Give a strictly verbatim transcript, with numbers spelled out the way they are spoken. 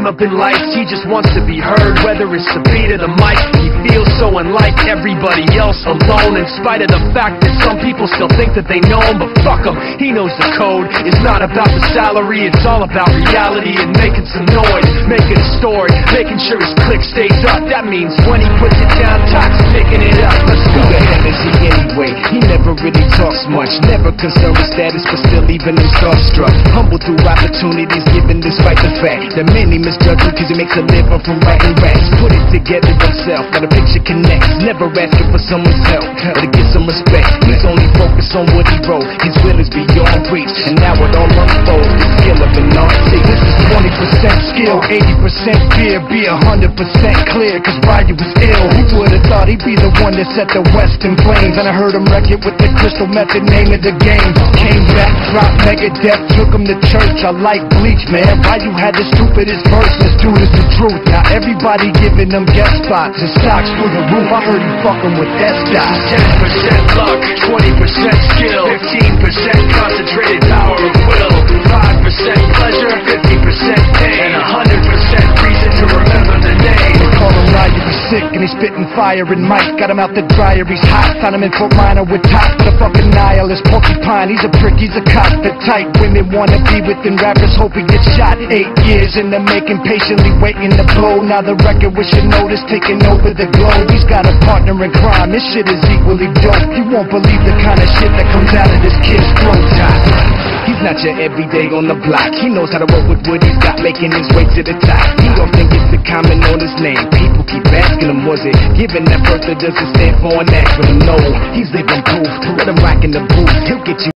up in lights, he just wants to be heard, whether it's the beat or the mic. He feels so unlike everybody else, alone, in spite of the fact that some people still think that they know him. But fuck him, he knows the code. It's not about the salary, it's all about reality and making some noise, making a story, making sure his click stays up. That means when he puts it down, Tox picking it up. Let's go. Who the hell is he anyway? He never really talks much, never concerned with status, but still leaving him starstruck. Humble through opportunities given despite the fact that many misjudge him cause he makes a living from writing raps. Put it together himself, got a picture connects, never asking for someone's help or to get some respect. He's only focused on what he wrote, his will is beyond reach, and now it all unfolds. The skill of an artist. This is twenty percent skill, eighty percent fear, be one hundred percent clear, cause Ryu was ill. Who would've thought he'd be the one that set the West in flames? And I heard him wreck it with the crystal method, name of the game. Came back, dropped Megadeth, took him to church. I like Bleach, man. Ryu had the stupidest verse, this dude is the truth. Now everybody giving them guest spots and stocks through the roof. I heard he fucking with that stock. Ten percent luck, twenty percent skill, fifteen percent concentrated power of will, five percent pleasure, fifty percent pain, and one hundred percent reason to remember the name. They call him Ryu, he's sick and he's spitting fire and Mike got him out the dryer, he's hot. Found him in Fort Minor with top, the fucking nihilist porcupine. He's a prick, he's a cop, the type women wanna be within. Rappers hope he gets shot. Eight years in the making, patiently waiting to blow. Now the record with your notice taking over the globe. He's got a partner in crime, this shit is equally dope. You won't believe the kind of shit that comes out of this kid's throat. He's not your everyday on the block. He knows how to work with what he's got, making his way to the top. He don't think it's a comment on his name. People keep asking him, was it given that birth that doesn't stand for an acronym? No, he's living proof. Let him rock in the booth, he'll get you